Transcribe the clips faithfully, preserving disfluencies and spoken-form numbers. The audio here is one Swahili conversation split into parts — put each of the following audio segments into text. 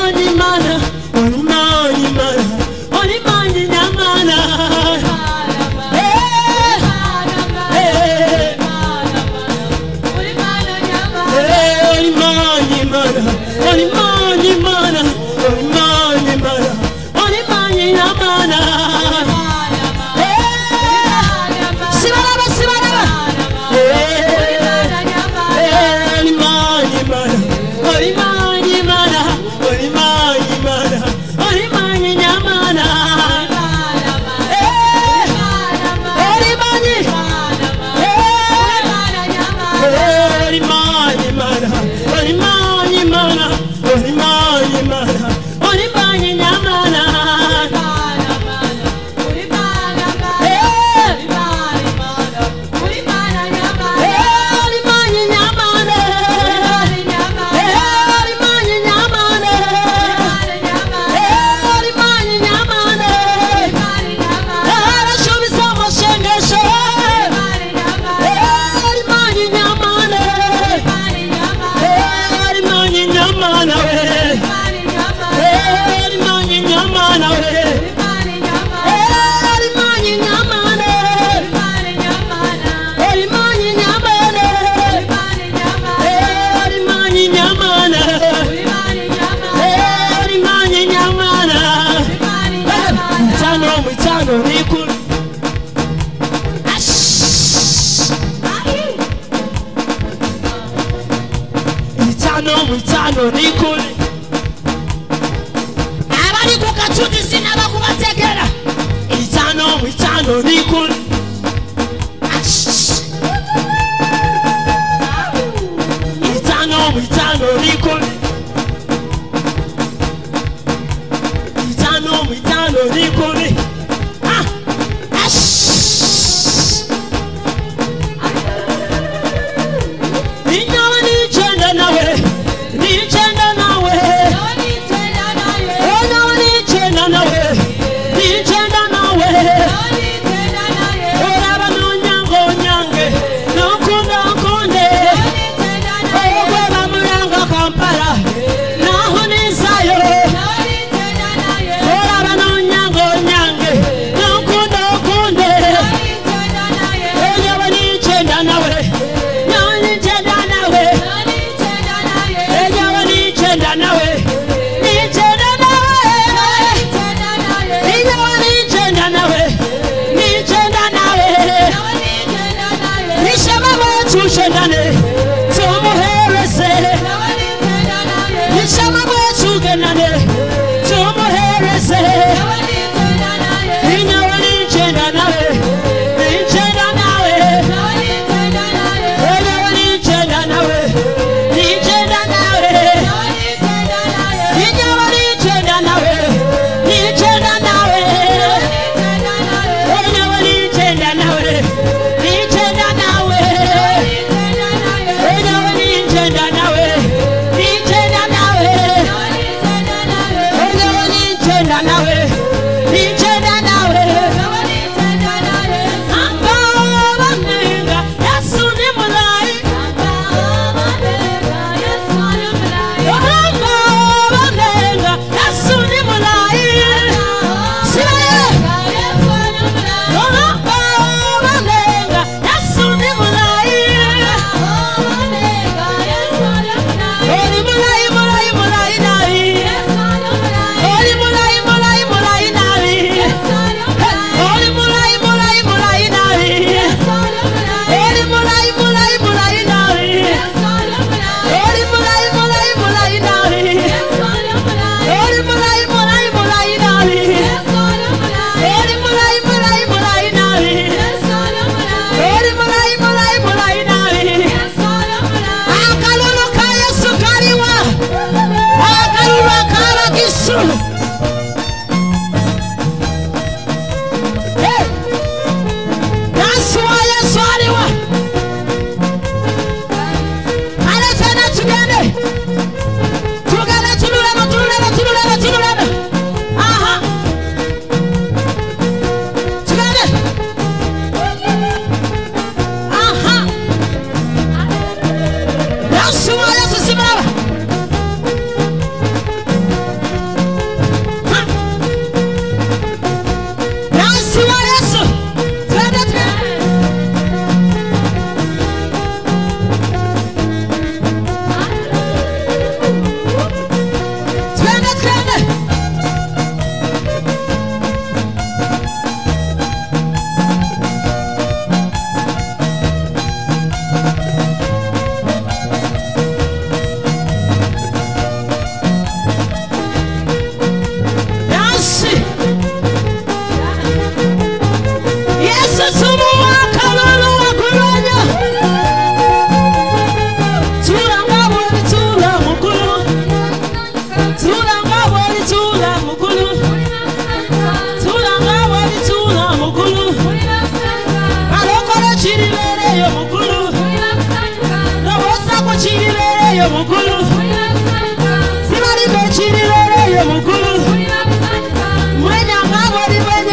Mulai, mulai, mulai, mulai.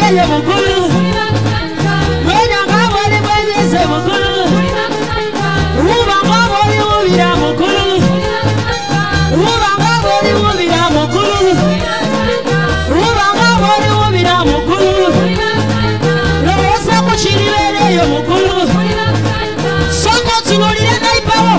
ye mukuru Mwenya ngabori mwenyeze mukuru Uba ngabori ubira mukuru Uba ngabori ubira mukuru Uba ngabori ubira mukuru Rosa kuchiribere ye mukuru Soko tunulire naipawo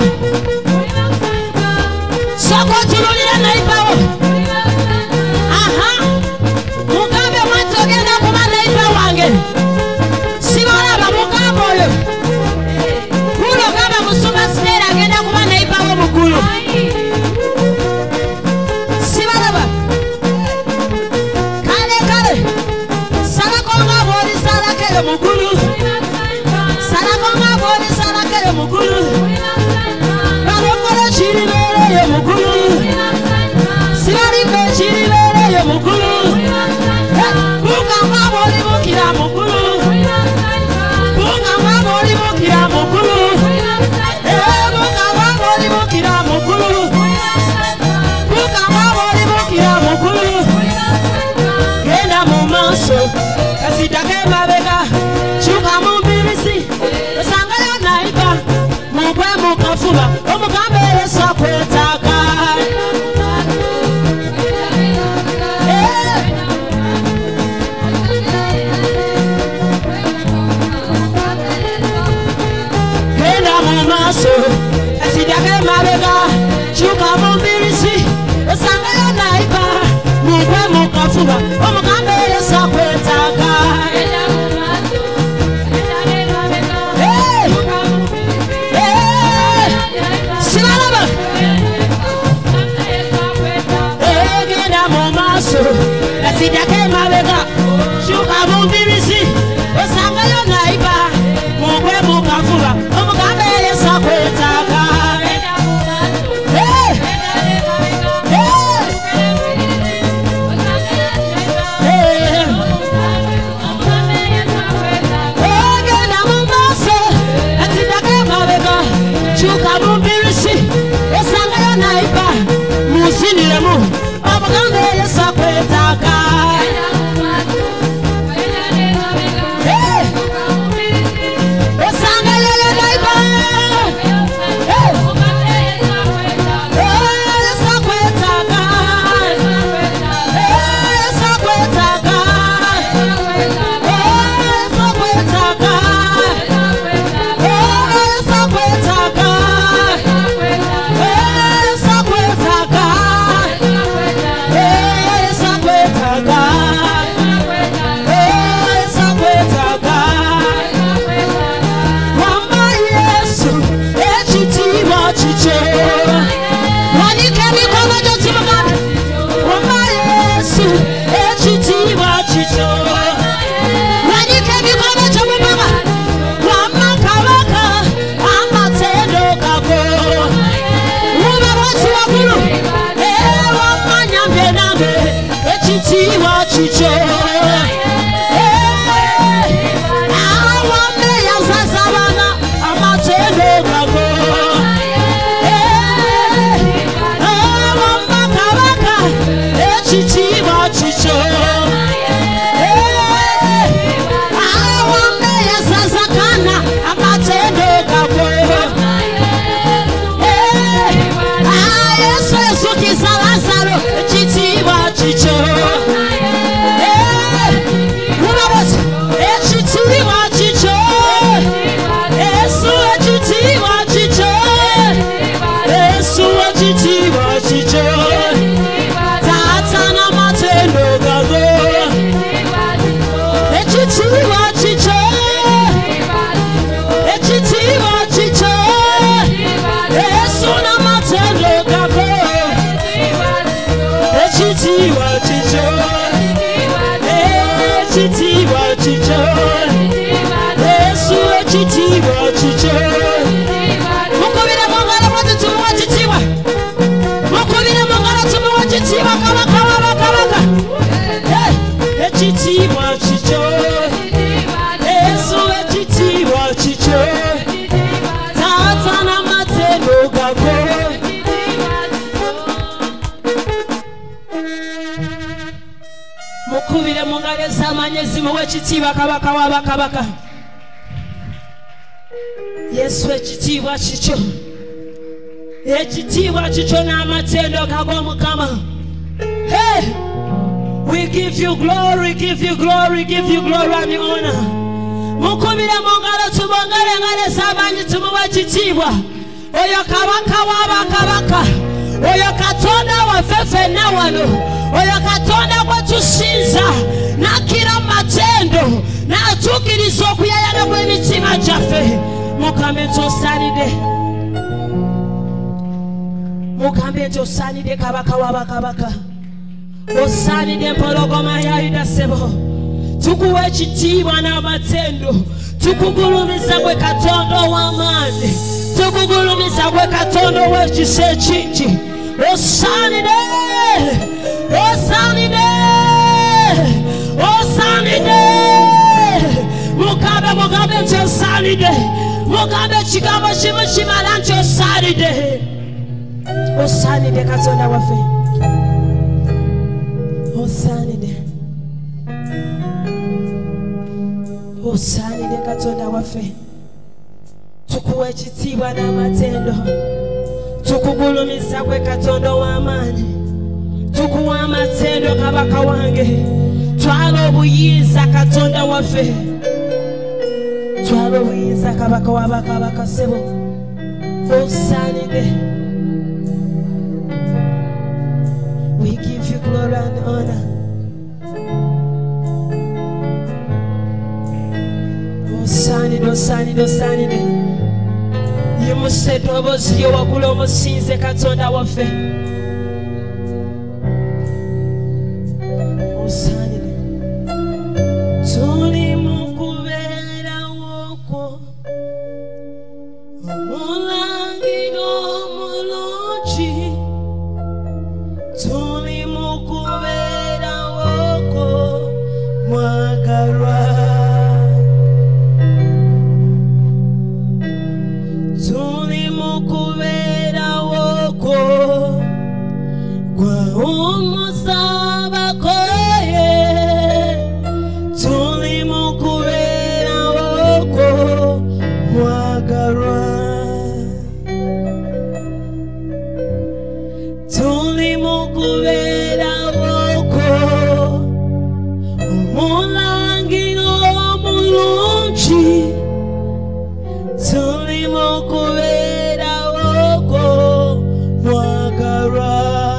Soko tunulire naipawo Aha Mugabe mwatogenda kuba naipa wange Sibaraba mugambo yo Kulo gaba musuma sinera agenda kuba naipa wo mukulu Sibaraba Kale kale Sarakonga bori sarake yo mukulu Sarakonga bori sarake yo mukulu Barokoro chiribere yo mukulu Sibarike chiribere yo mukulu Bunga mwabori mukira mukulu Bunga mwabori mukira mukulu Bunga mwabori mukira mukulu Bunga mwabori mukira mukulu Genda mumaso Kasitake mabega Chuka mubirisi Sangaya naiba Mugwe mukafuba Omugambere sakwetaka Asidake mabega Chuka mumbirisi Sangaya naiba Mugwe mukafuba Omugambere sakwetaka Sibalaba Genda mumaso Asidake mabega Chuka mumbirisi Sangaya naiba Mugwe mukafuba Omugambere sakwetaka Chuka mumbirisi Sangaya naiba Musiniremu Omugambere sakwetaka mukubire mu ngalo ez'amaanyi muwe ekitiibwa kabaka w'abakabaka. Yesu ekitiibwa kikyo, ekitiibwa kikyo n'amatendo g'Omukama. Hey, we give you glory, give you glory, give you glory and honor. Mukubire mu ngalo tubongere engalo ez'amaanyi tumuwe ekitiibwa oyo kabaka w'abakabaka, oyo Katonda waffe ffenna wano, oyo Katonda gwe tusinza n'akira mu matendo n'atuukiriza okuyayana kw'emitima gyaffe. Mugambe nti osaanidde, mugambe nti osaanidde kabaka w'abakabaka, osaanidde empologoma ya Yuda ssebo. Tukuwa ekitiibwa n'amatendo, tukugulumiza gwe Katonda ow'amaanyi, tukugulumiza gwe Katonda ow'ekisa ekingi. Osaanidde, osaanidde, osaanidde. Mugambe, mugambe nti osaanidde, mugambe ekigambo kimu kimala nti osaanidde. Osaanidde Katonda waffe, osaanidde, osaanidde Katonda waffe. Tukuwa ekitiibwa n'amatendo, tukugulumiza gwe Katonda ow'amaanyi, tukuwa amatendo kabaka wange. Twala obuyinza Katonda waffe, twala obuyinza kabaka w'abakabaka ssebo. Osaanidde. We give you glory and honor. Osaanidde, osaanidde, osaanidde. Yimusa eddoboozi lyo waggulu omusinze Katonda waffe. Osaanidde. Tuli mu kubeerawo kwo, omulangiro omulungi. Tuli mu kubeerawo kwo, mwagalwa. Tuli mu kubeerawo kwo, gwa omusaba koye. Tuli mu kubeerawo kwo, mwagalwa. Tuli mu kubeerawo kwo, omulangiro omulungi. Tuli mu kubeerawo kwo, mwagalwa.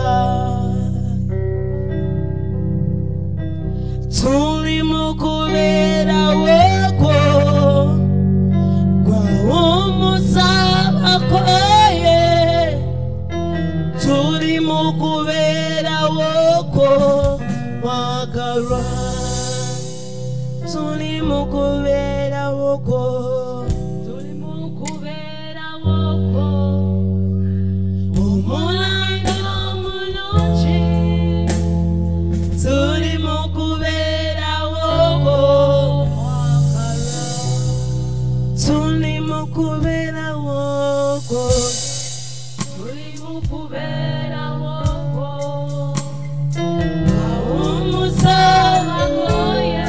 Tuli mu kubeerawo kwo, gwa omusaba koye. Tuli mu kubeerawo kwo, mwagalwa. Tuli mu kubeerawo kwo, tuli mu kubeerawo kwo, omulangiro omulungi. Tuli mu kubeerawo kwo, mwagalwa. Tuli mu kubeerawo kwo, tuli mu kubeerawo kwo, gwa omusaba koye.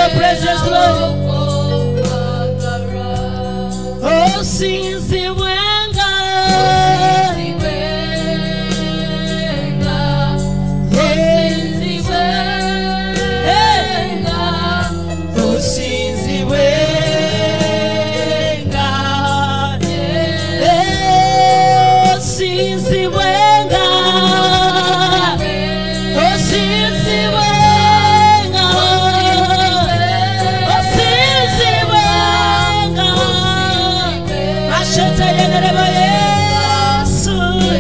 your presence, Lord. Oh, since wenga, oh, since wenga, oh, since wenga, oh, since wenga, oh, since wenga, Asheta yeneba Yesu,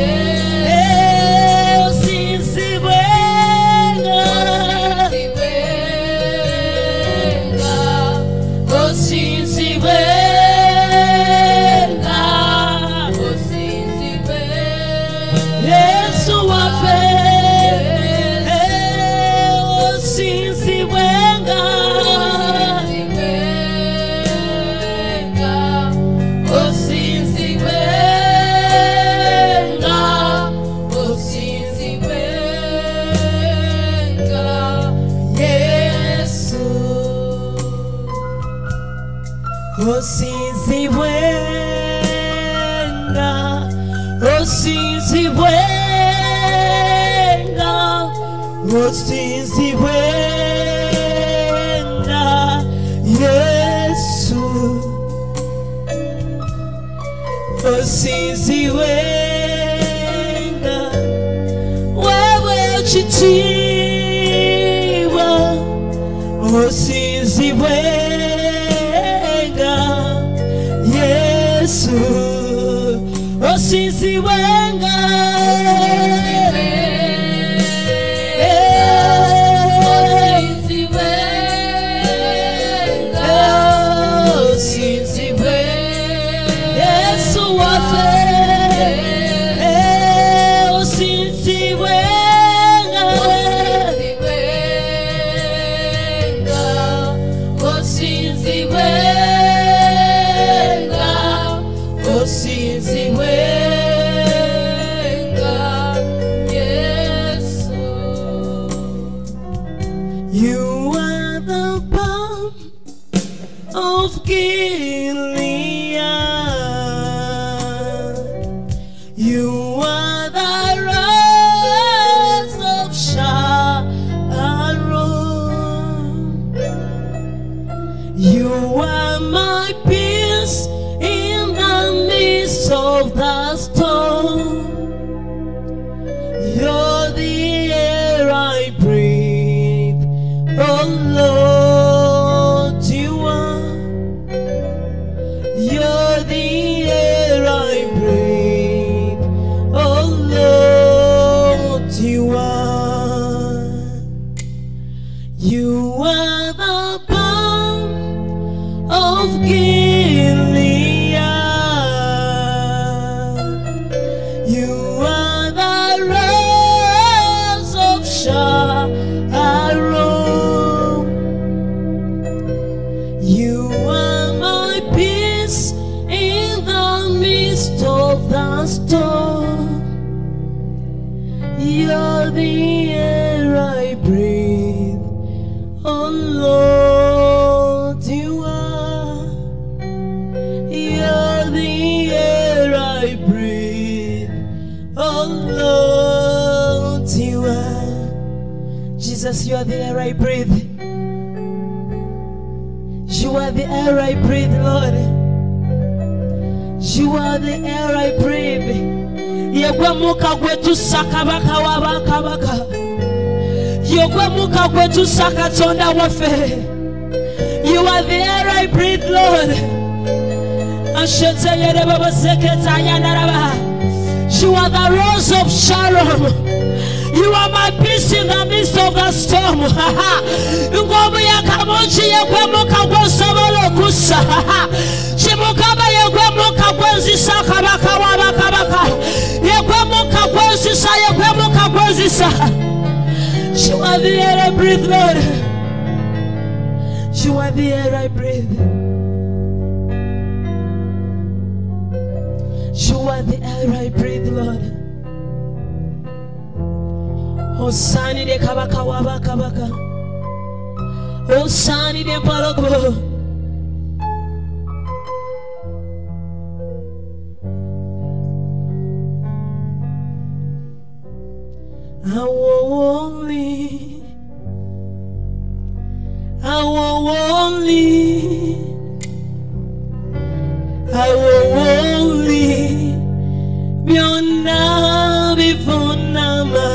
eh, oh, since wenga, oh, since wenga, Yesu wafe, eh, oh, since wenga, oh, since wenga, oh, since wenga, Yesu, oh, since wenga, oh, since wenga, oh, since wenga, Yesu, oh, since wenga, wewe chitiwa, oh, since wenga, Yesu, oh, since wenga, oh, since wenga, Yesu wafe, eh, oh, since wenga, oh, since wenga, oh, since wenga, Yesu, you are the balm of Gilead, you are the rose of Sharon, you are my peace in the midst of the storm, you're the air I breathe, oh Lord, you are, you're the air I breathe, oh Lord, you are, you are the balm of Gilead, you are the rose of Sharon, you are my peace in the midst of the storm, you're the air I breathe, oh Lord, you are, you're the air I breathe, oh Lord, you are, Jesus, you are the air I breathe, you are the air I breathe, Lord, you are the air I breathe, yegwe muka gwetu sakabaka wabakabaka, yegwe muka gwetu sakatonda wafe, you are the air I breathe, Lord, ashete yere baba seketa yandaraba, you are the rose of Sharon, you are my peace in the midst of the storm, ngomu ya kamonchi yegwe muka gwesobolo kusa, chimukaba yegwe muka gwenzi sakabaka wabakabaka, yegwe muka gwenzi sa yegwe muka gwenzi sa, you are the air I breathe, Lord, you are the air I breathe, you are the air I breathe, Lord, Hosani de kabaka wabakabaka, Osani de Paloko. I will only, I will only, I will only be on now before Nama.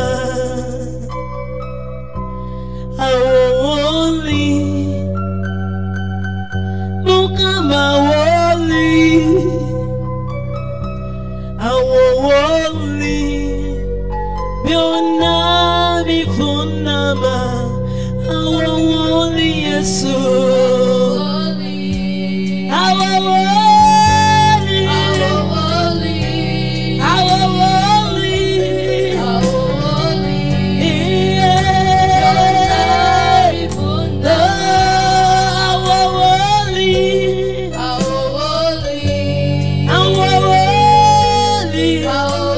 I will only look at my only, I will only. Biona before Nama, our only Yesu, our only, our only, our only, our only, yeah, before Nama, our only, our only, our only, our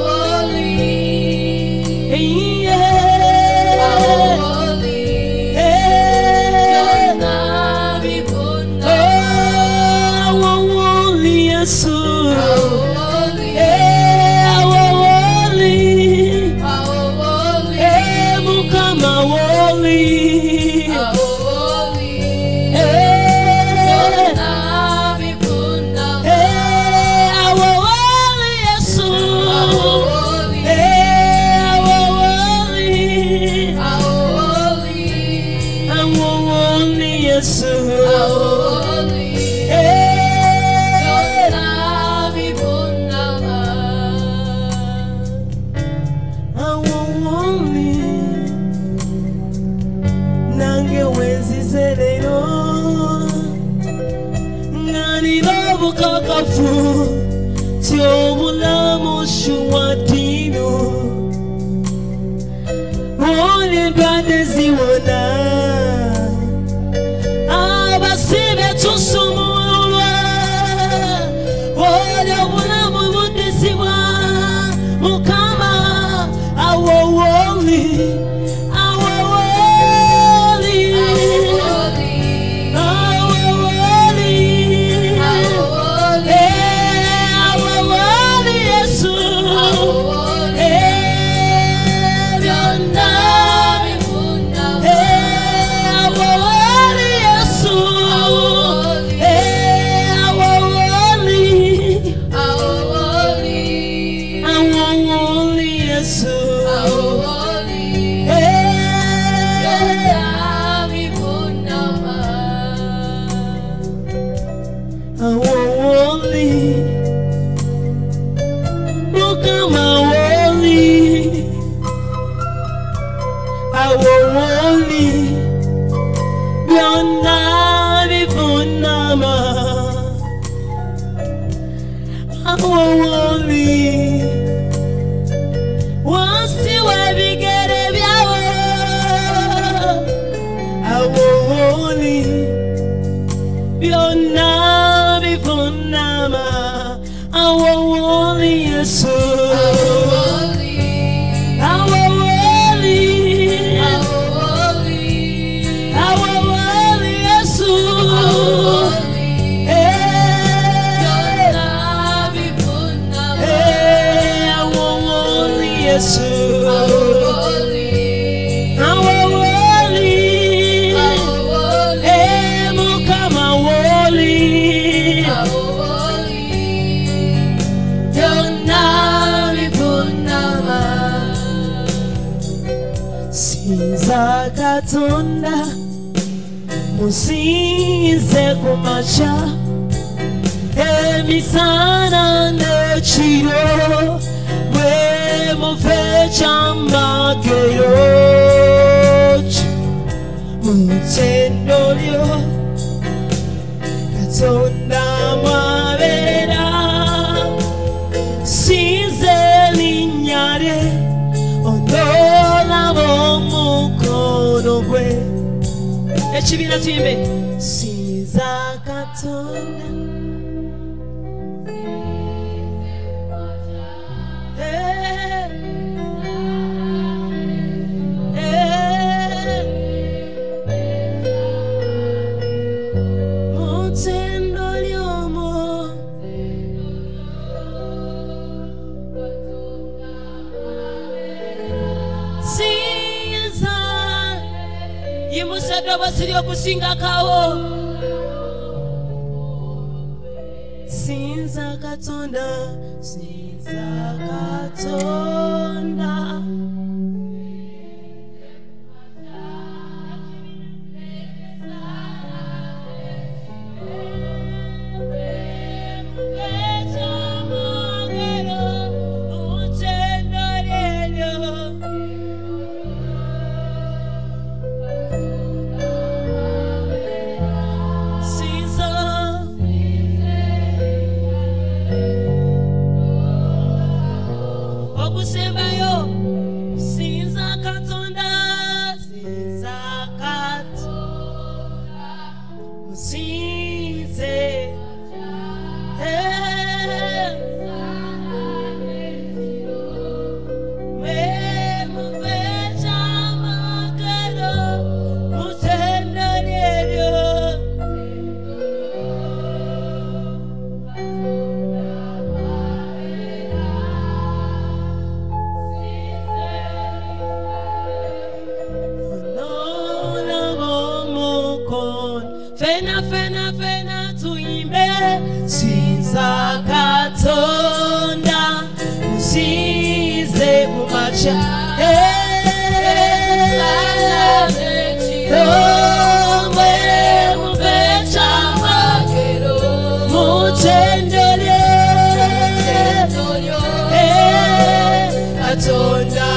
Katonda musinze kumacha emisana nechiro mwe mufecha makero mutendolyo Katonda mwabera sinze linyare ondola bomukono gwe ekibina tuyimbe sinza Katonda siryo kusinga kawo sinza katonda sinza katonda Fena fena fena tuimbe sinza katonda size kumacha Omwe mubecha magero mutendele katonda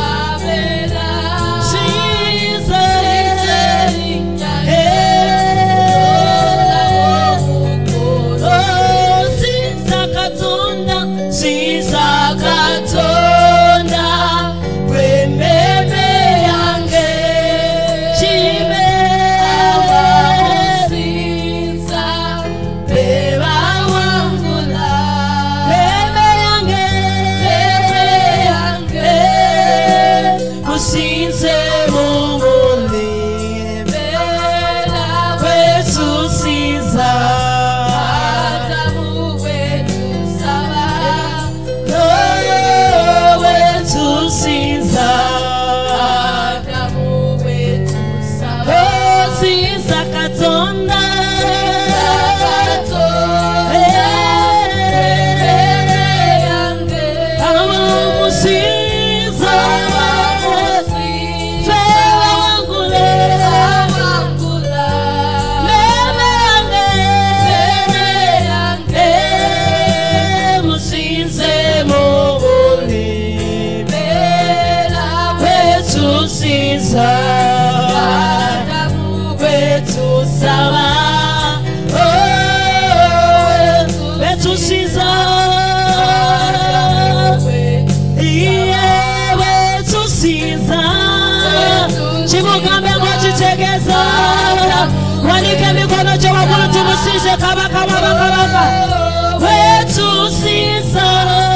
Wanike mikono cha wakulu tumusize kabaka kabaka kabaka wetu siza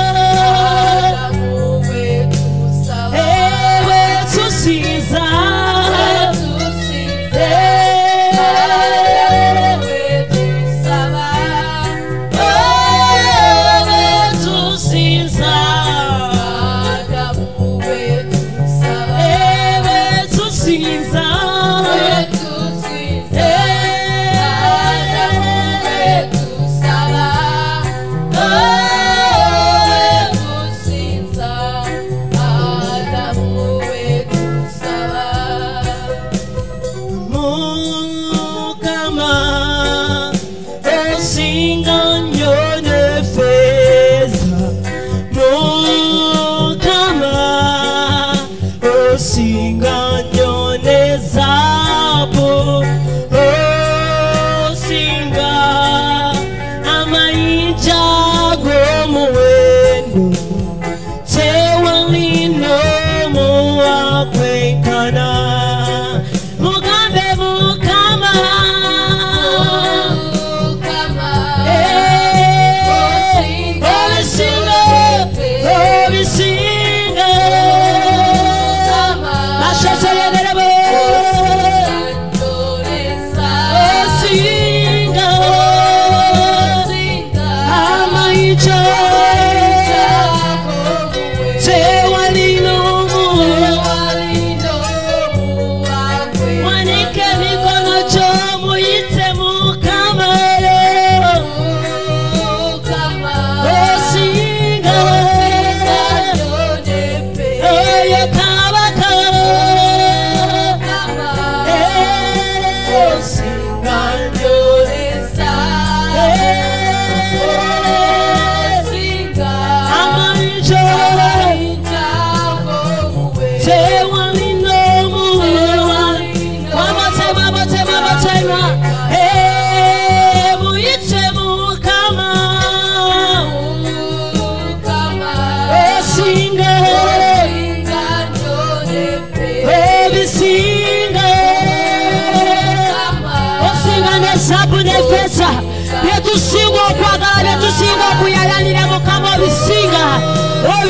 eh wetu siza Saba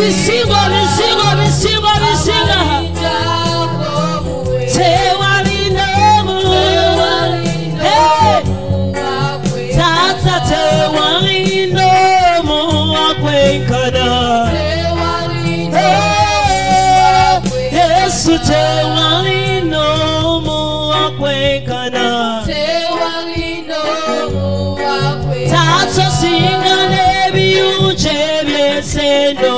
bisingo bisingo bisingo bisinga tewali nomu tata tewali nomu akwenkana Yesu tewali nomu akwenkana tata singa nebiuje byesendo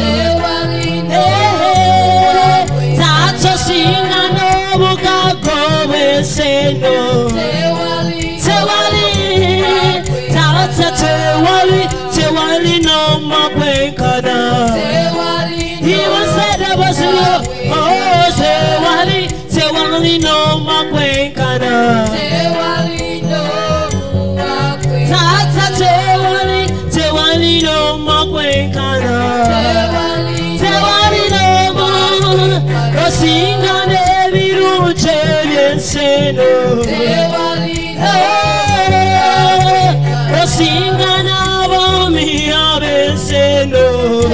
tata singa nobugago bwesendo tewali tata tewali tewali nomu akwenkana even said there was no oh tewali tewali nomu akwenkana tata tewali tewali nomu akwenkana tewali nomu osinga nebiruje byenseno osinga n'abomi ab'enseno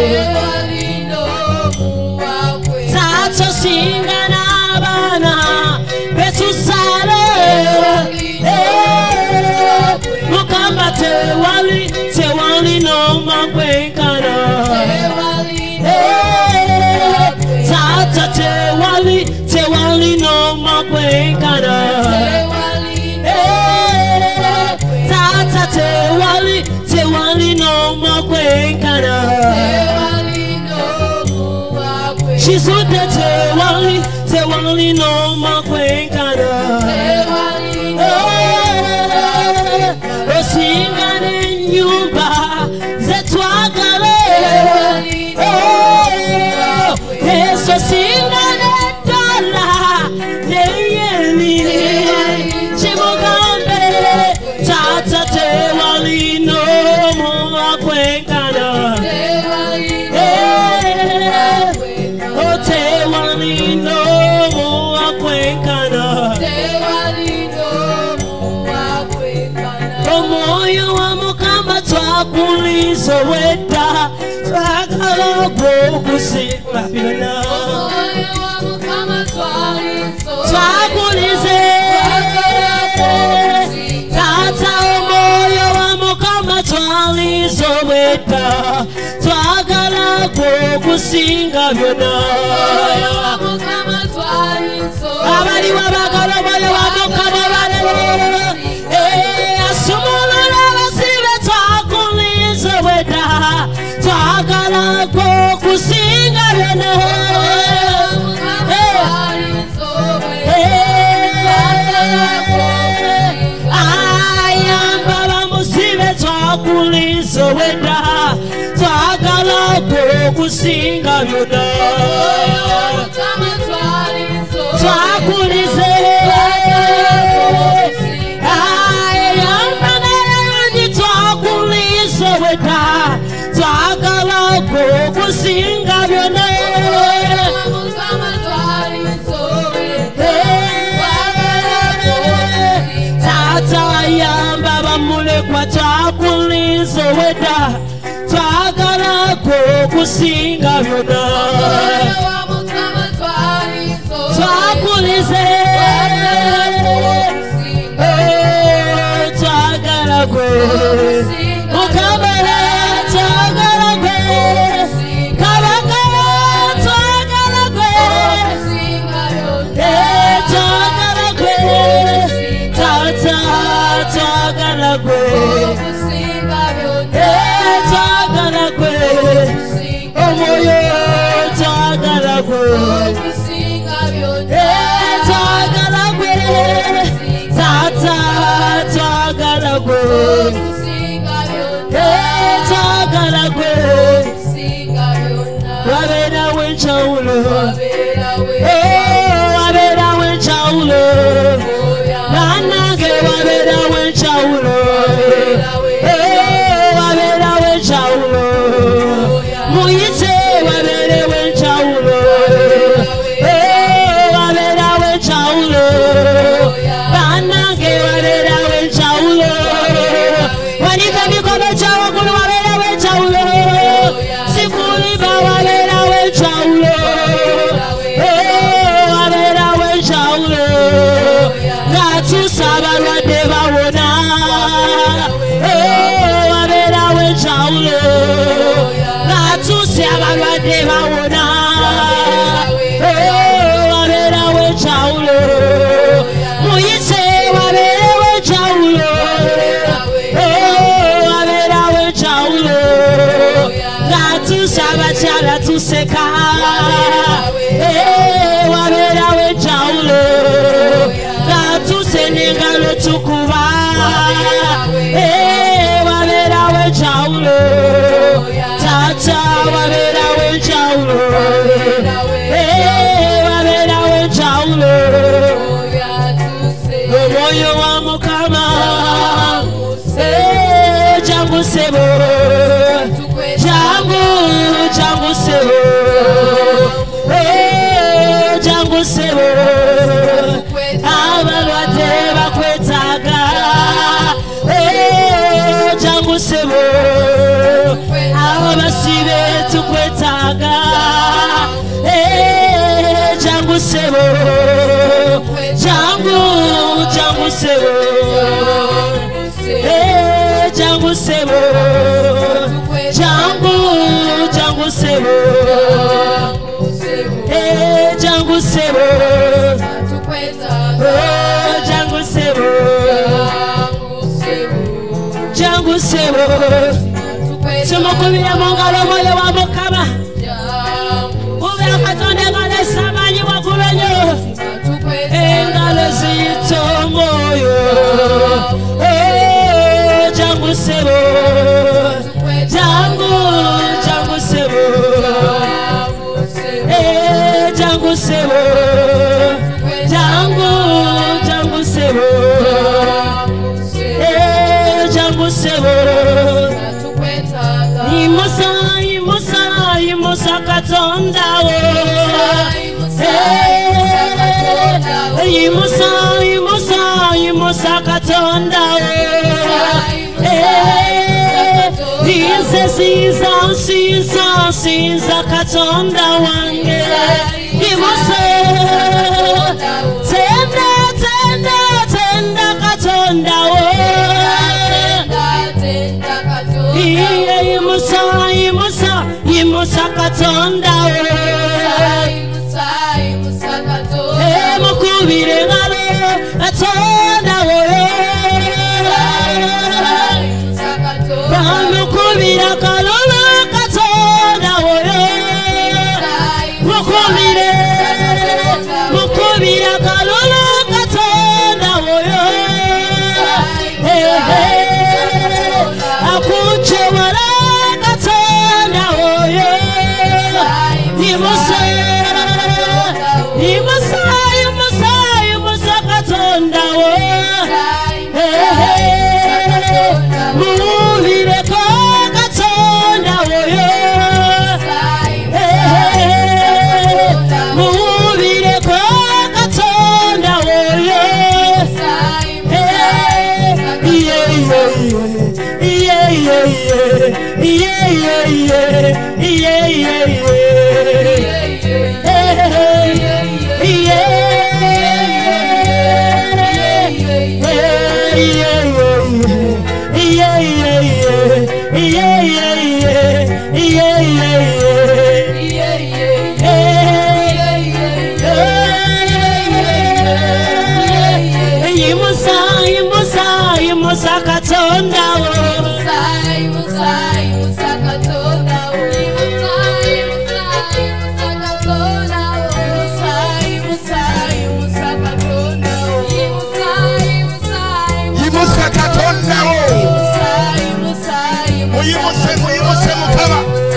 tata osinga n'abaana betusale Mukama tewali tewali nomu akwenkana tata tewali tewali nomu akwenkana tata tewali tewali nomu akwenkana Shisude tewali tewali nomu akwenkana osinga n'ennyumba zetwagala Yesu osinga n'eddala n'eyeni kimugambe tata tewali nomu akwenkana tewali nomu akwenkana Omwoyo wa Mukama twakuliza wedda twagala okusinga byonna twakulize tata omwoyo wa Mukama twaliza wedda twagala okusinga byonna abaliwo abagala omwoyo wa Mukama balelo asumulula abasibe twakuliza wedda twagala okusinga byonna ayamba bamusibe twakuliza wedda twagala okusinga byonna twakulize ayamba n'ayanyi twakuliza wedda twagala okusinga byonna tata ayamba bamulekwa twakuliza wedda twagala okusinga byonna twakulize twagala gwe Mukama twagala gwe Kabaka twagala gwe twagala gwe tata twagala gwe twagala gwe omwoyo twagala gwe twagala gwe tata twagala gwe twagala gwe wabeerawo enjawulo wabeerawo enjawulo bannange wabeerawo enjawulo wabeerawo enjawulo muyite wabeerewo enjawulo wabeerawo enjawulo bannange wabeerawo enjawulo wanika emikono gyawaggulu wabeerawo enjawulo sikuliba wabeerawo Jaulo Natusaba chala tuseka Eh wabera we Jaulo Natusenenga lo tukuba Eh wabera we Jaulo Tata wabera we Jaulo Eh wabera we Jaulo Moyo wa mukama Eh jangu sebo Jangu jangu sebo Eh jangu sebo Abalwate bakwetaga Eh jangu sebo Abasibe tukwetaga Eh jangu sebo Jangu jangu sebo Eh jangu sebo Jangu jangu sebo Eh jangu sebo Oh jangu sebo Jangu sebo Tumukubira mongalo moyo wa mukama Ubera katonda ngale samanyi wakubenyo Engalo zito moyo Eh jangu sebo Jangu jangu sebo Eh jangu sebo Jangu jangu sebo Eh jangu sebo Imusa imusa imusa katonda wo Eh imusa imusa imusa katonda wo Eh Ize siza siza siza katonda wange Imusa Tenda tenda tenda katonda wo Iye imusa imusa imusa katonda wo Eh mukubire ngalo katonda wo Mukubira kalolo katonda wo Mukubire Mukubira kalolo katonda wo Eh eh Akuche wala katonda wo Imusa Imusa Imusa Imusa katonda wo Eh eh Muvire ko katonda wo Eh eh Muvire ko katonda wo Yeah yeah yeah yeah yeah yeah yeah yeah Katonda wo Musai Musai Musai Katonda wo Musai Musai Musai Katonda wo Musai Musai Musai Katonda wo Musai Musai Musai Katonda wo Musai Musai Musai Musai mukama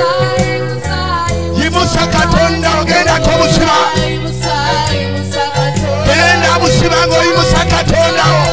Musai Katonda ogenda ko busima Musai Musai Katonda genda busima ngo Musai Katonda wo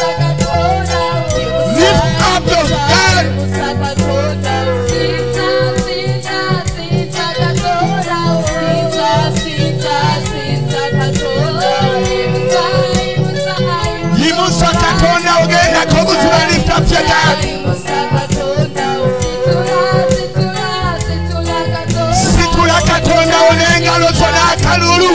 Situla katonda onenga losona kalulu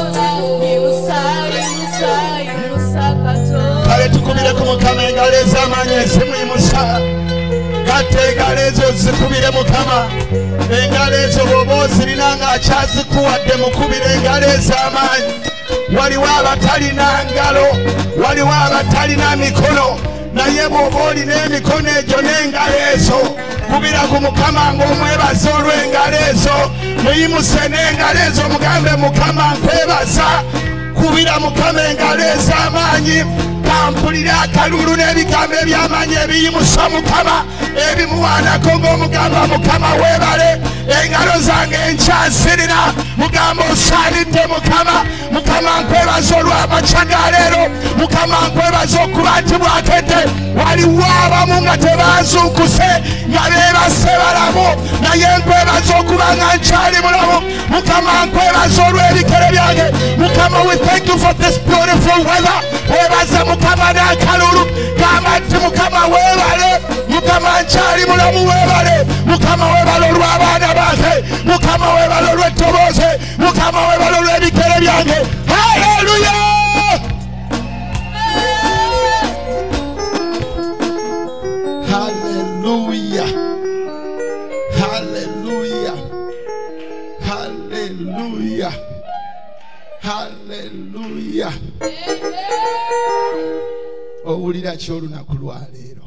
Kale tukumire kumukama engalo ezama ez'amaanyi ezimuyimusa kati engalo ezo zikubire Mukama engalo ezo bw'oba ozirina ng'akyazikuwadde mukubire engalo ez'amaanyi waliwo abatalina ngalo waliwo abatalina mikono naye bw'oba olina emikono egyo n'engalo ezo kubira ku Mukama ng'omwebaza olw'engalo ezo muyimuse n'engalo ezo mugambe Mukama nkwebaza kubira Mukama engalo ez'amaanyi kampulira akalulu n'ebigambo eby'amaanyi ebiyimusa Mukama ebimuwaanako ng'omugamba Mukama weebale engalo zange nkyazirina mugamba osaanidde Mukama Mukama nkwebaza olw'amakya ga leero Mukama nkwebaza okuba nti bwakedde waliwo abamu nga tebazuukuse nga beebase balamu naye nkwebaza okuba nga nkyali mulamu Mukama nkwebaza olw'ebikere byange Mukama we thank you for this beautiful weather weebaza Mukama n'akalulu gamba nti Mukama weebale Mukama nkyali mulamu weebale Mukama weebale olw'abaana bange Mukama weebale olw'ettobooze Mukama weebale olw'ebikere byange haleluya haleluya haleluya haleluya haleluya owulira ki olunaku lwa leero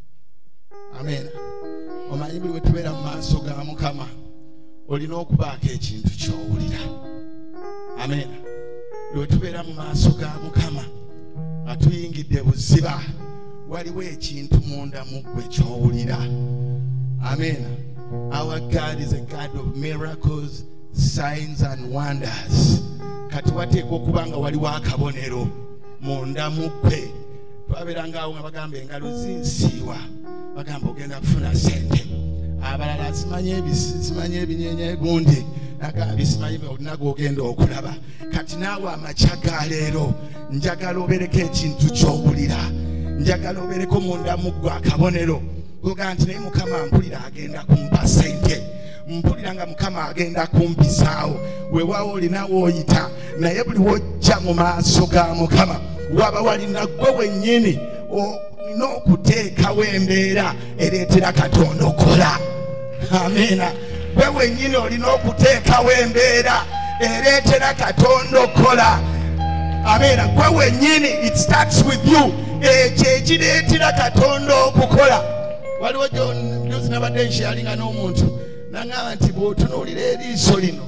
amen omanyi buli wetubeera mu maaso ga Mukama olina okubaako ekintu ky'owulira amen buli wetubeera mu maaso ga Mukama nga tuyingidde buziba waliwo ekintu munda mu ggwe ky'owulira amen our God is a God of miracles signs and wonders kati wateekwa okuba nga waliwo akabonero munda mu ggwe twabeeranga awo nga bagamba engalo zinsiiwa bagamba ogenda kufuna sente abalala simanye ebisi simanye ebinyeenya gundi nagamba simanye olina gwogenda okulaba kati naawe amakya ga leero njagala obereko ekintu ky'owulira njagala obereko munda mu ggwe akabonero goga nti naye Mukama mpulira agenda kumpa sente mpulira nga Mukama agenda kumpisaawo weewaawo olinawo oyita naye buli wojja mu maaso ga Mukama waba walina ggwe wennyini olina okuteekawo embeera ereetera Katonda okola amina gwe wennyini olina okuteekawo embeera ereetera Katonda okola amina gwe wennyini it starts with you ekyo ekireetera Katonda okukola waliwo jozi nabadde nshalinga n'omuntu nangamba nti bw'otunuulira eriiso lino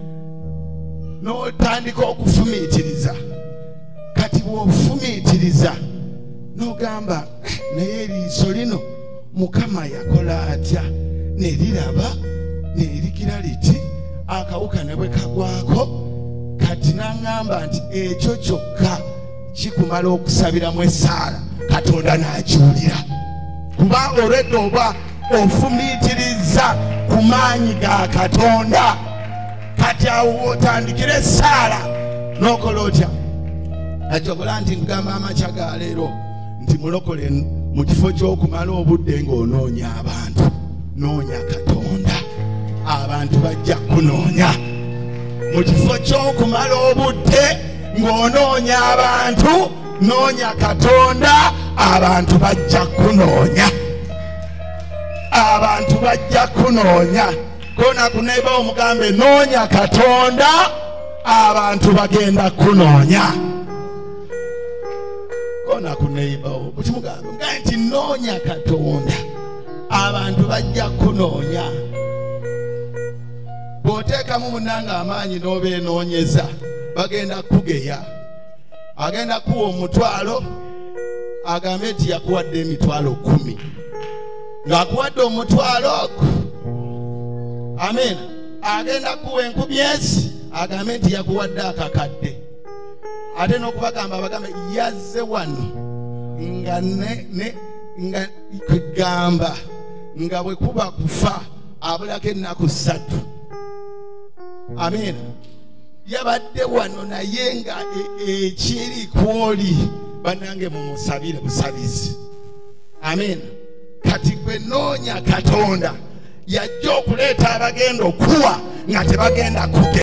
n'otandika okufumiitiriza kati bw'ofumiitiriza n'ogamba naye eriiso lino Mukama yakola atya neriraba nerikira liti akawuka ne bwe kagwako kati nangamba nti ekyo kyokka kikumala okusabiramu essaala Katonda n'akiwulira kuba olwedde oba ofumiitiriza ku maanyi ga Katonda kati awo otandikira essaala n'okola otya ajobola nti nkugamba amakya ga leero nti mulokole mu kifo ky'okumala obudde ng'onoonya abantu noonya Katonda abantu bajja kunoonya mu kifo ky'okumala obudde ng'onoonya abantu noonya Katonda abantu bajja kunoonya abantu bajja kunoonya kona kuneba omugambe noonya Katonda abantu bagenda kunoonya kona kuneba omugambe nti noonya Katonda abantu bajja kunoonya bw'oteekamu munanga amaanyi n'obeenoonyeza bagenda kugeya agenda kuwa omutwalo agambe nti yakuwadde emitwalo kumi ng'akuwadde omutwalo ogwo amen agenda kuwa enkumi ensi agambe nti yakuwadde akakadde ate n'okubagamba abagambe yazze wano nga ne ne nga kugamba nga bwe kuba kufa abulako ennaku ssatu amen yabadde wano naye nga ekiri kwoli banange mumusabire busabizi amen kati gwe noonya Katonda yajja okuleeta abagenda okuwa nga tebagenda kuge